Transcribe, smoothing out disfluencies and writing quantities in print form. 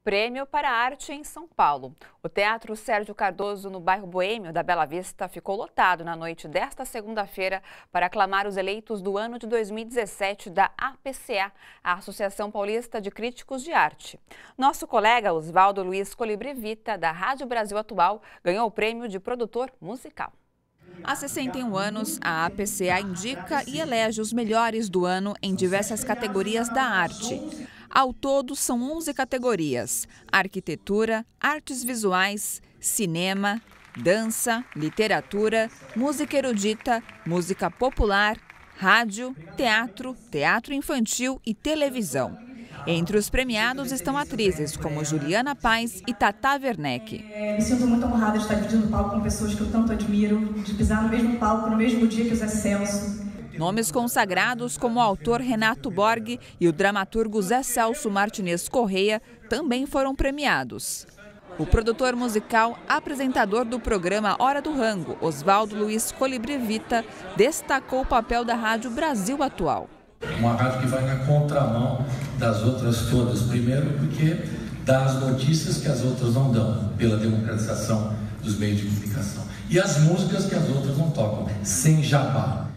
Prêmio para a Arte em São Paulo. O Teatro Sérgio Cardoso, no bairro Boêmio da Bela Vista, ficou lotado na noite desta segunda-feira para aclamar os eleitos do ano de 2017 da APCA, a Associação Paulista de Críticos de Arte. Nosso colega Oswaldo Luiz Colibri Vita, da Rádio Brasil Atual, ganhou o prêmio de produtor musical. Há 61 anos, a APCA indica e elege os melhores do ano em diversas categorias da arte. Ao todo, são 11 categorias: arquitetura, artes visuais, cinema, dança, literatura, música erudita, música popular, rádio, teatro, teatro infantil e televisão. Entre os premiados estão atrizes como Juliana Paz e Tata Werneck. Me sinto muito honrada de estar dividindo o palco com pessoas que eu tanto admiro, de pisar no mesmo palco no mesmo dia que o Zé Celso. Nomes consagrados como o autor Renato Borg e o dramaturgo Zé Celso Martinez Correia também foram premiados. O produtor musical, apresentador do programa Hora do Rango, Oswaldo Luiz Colibri Vita, destacou o papel da Rádio Brasil Atual. Uma rádio que vai na contramão das outras todas. Primeiro porque dá as notícias que as outras não dão, pela democratização dos meios de comunicação. E as músicas que as outras não tocam, sem jabá.